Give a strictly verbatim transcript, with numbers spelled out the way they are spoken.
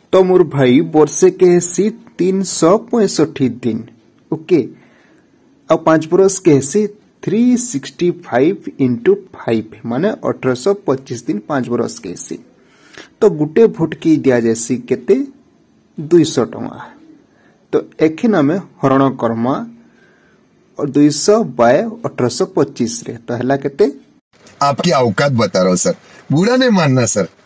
तो मोर भाई वर्षे के हेसी तीन सौ पैंसठी दिन ओके और पांच बरस के हेसी three sixty five into five माने अठारह सौ पच्चीस दिन पांच बरस के हेसी तो गुटे भोट की दिया जैसी केते दुई सौ टंका तो एखिन आमे हरण कर्मा और दुई सौ बाय अठारह सौ पच्चीस रे तो हला केते आपकी औकात बता रहा हूँ सर, बुरा नहीं मानना सर।